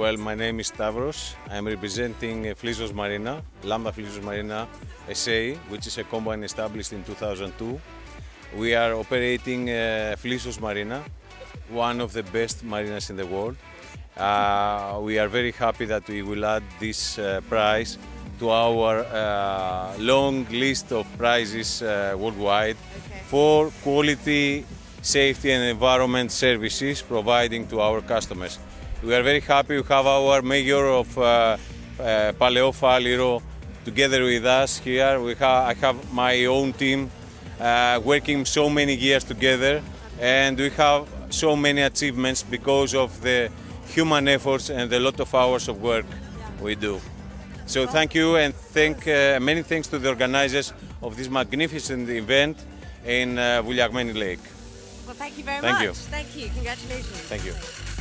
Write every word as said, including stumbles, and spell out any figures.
Well, my name is Stavros. I'm representing Flissos Marina, Lambda Flissos Marina S A, which is a company established in two thousand two. We are operating uh, Flissos Marina, one of the best marinas in the world. Uh, we are very happy that we will add this uh, prize to our uh, long list of prizes uh, worldwide okay. for quality, safety and environment services providing to our customers. We are very happy to have our mayor of uh, uh, Paleo Faliro together with us here. We ha I have my own team uh, working so many years together, and we have so many achievements because of the human efforts and a lot of hours of work we do. So thank you, and thank, uh, many thanks to the organizers of this magnificent event in uh, Vouliagmeni Lake. Well, thank you very thank much. You. Thank you. Congratulations. Thank you.